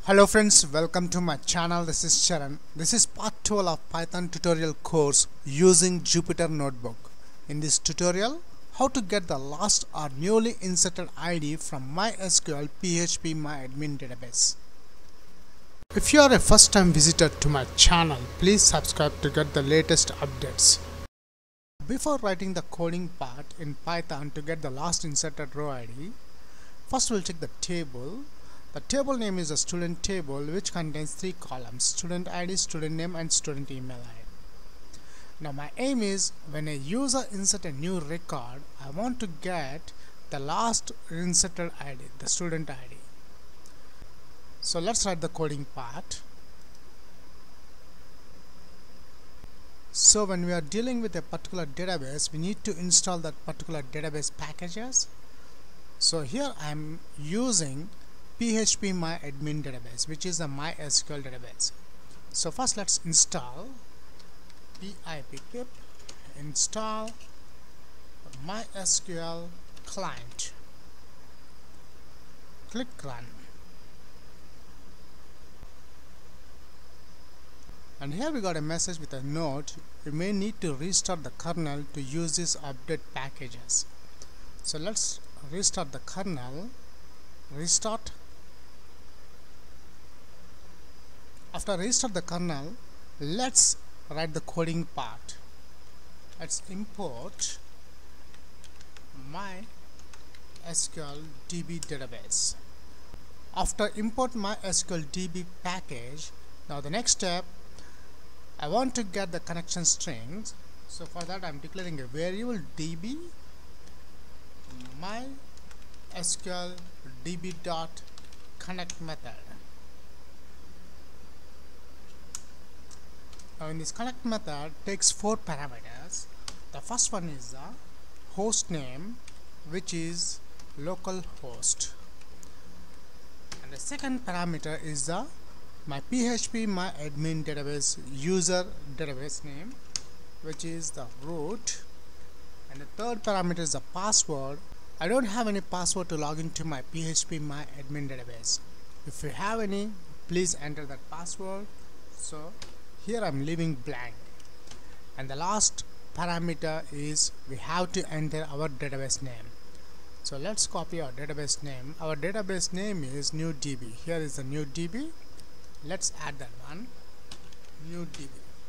Hello friends, welcome to my channel. This is Charan. This is part 12 of Python tutorial course using Jupyter Notebook. In this tutorial, how to get the last or newly inserted ID from MySQL PHP MyAdmin database. If you are a first time visitor to my channel, please subscribe to get the latest updates. Before writing the coding part in Python to get the last inserted row ID, first we'll check the table. The table name is a student table which contains 3 columns: student ID, student name and student email ID. Now my aim is when a user insert a new record, I want to get the last inserted ID, the student ID. So let's write the coding part. So when we are dealing with a particular database, we need to install that particular database packages. So here I am using PHP MyAdmin database, which is a MySQL database. So first let's install pip install MySQL client. Click run. And here we got a message with a note: you may need to restart the kernel to use these update packages. So let's restart the kernel. Restart. After restart the kernel, let's write the coding part. Let's import MySQL DB database. After import MySQL DB package, now the next step, I want to get the connection strings. So for that I'm declaring a variable db MySQL DB dot connect method. Now in this connect method takes 4 parameters. The first one is the host name, which is localhost, and the second parameter is the my PHP MyAdmin database user database name, which is the root, and the third parameter is the password. I don't have any password to log into my PHP MyAdmin database. If you have any, please enter that password. So here I'm leaving blank. And the last parameter is we have to enter our database name. So let's copy our database name. Our database name is new DB. Here is the new DB. Let's add that one, new DB.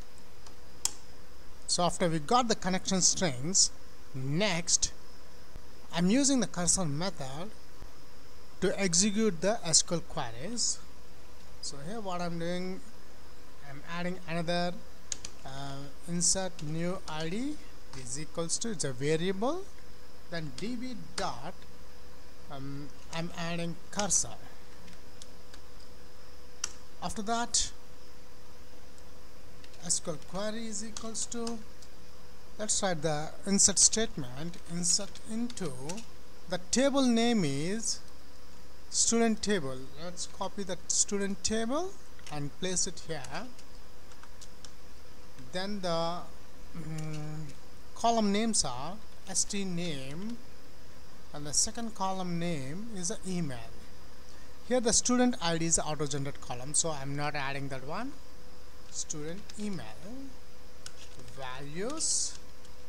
So after we got the connection strings, next I'm using the cursor method to execute the SQL queries. So here what I'm doing, I'm adding another insert new ID is equals to, it's a variable, then db dot I'm adding cursor. After that, SQL query is equals to, let's write the insert statement. Insert into, the table name is student table. Let's copy that student table and place it here. Then the column names are st name, and the second column name is the email. Here the student ID is the auto-generated column, so I'm not adding that one. Student email values.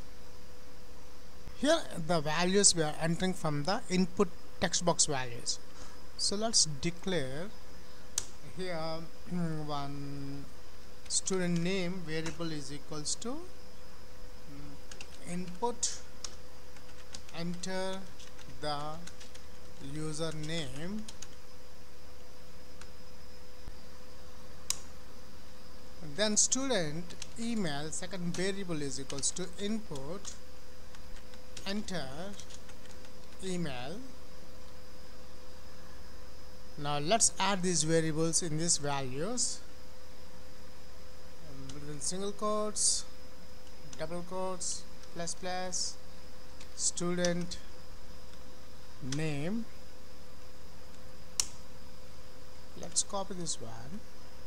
Here the values we are entering from the input text box values. So let's declare here one student name variable is equals to input, enter the user name, then student email second variable is equals to input, enter email. Now let's add these variables in these values between single quotes, double quotes, plus plus, student name. Let's copy this one,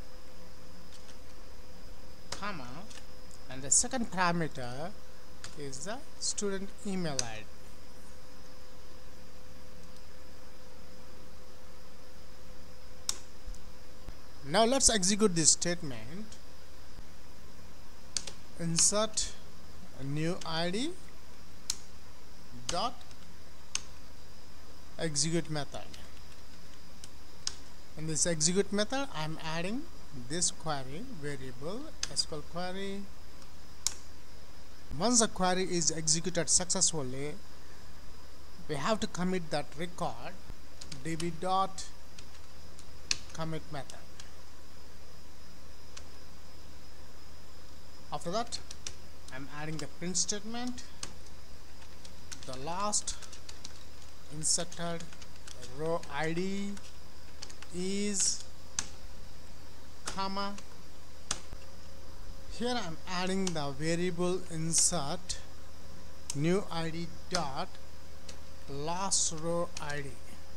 comma, and the second parameter is the student email ID. Now let's execute this statement. Insert a new id dot execute method. In this execute method, I am adding this query variable SQL query. Once the query is executed successfully, we have to commit that record db dot commit method. After that, I am adding the print statement. The last inserted row id is comma. Here I am adding the variable insert new id dot last row id.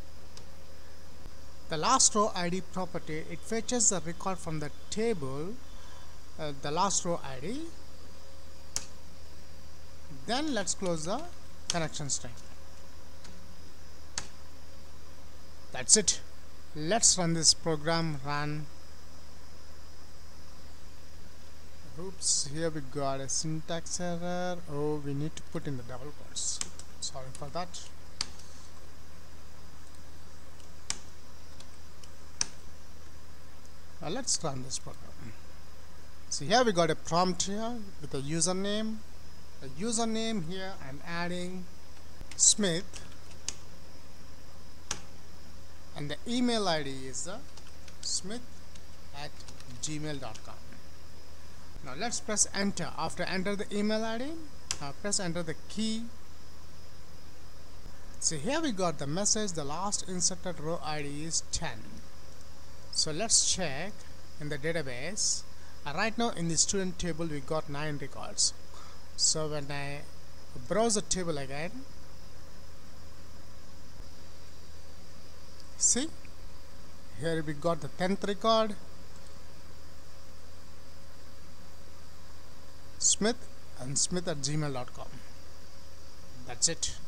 The last row id property, it fetches the record from the table, the last row id. Then let's close the connection string. That's it. Let's run this program. Run. Oops, here we got a syntax error. Oh, we need to put in the double quotes. Sorry for that. Now let's run this program. See, here we got a prompt here with a username. The username here I'm adding Smith, and the email ID is smith@gmail.com. Now let's press enter. After enter the email ID, press enter the key. So here we got the message, the last inserted row ID is 10. So let's check in the database. Right now in the student table we got 9 records. So when I browse the table again, see, here we got the 10th record, Smith, and smith@gmail.com. That's it.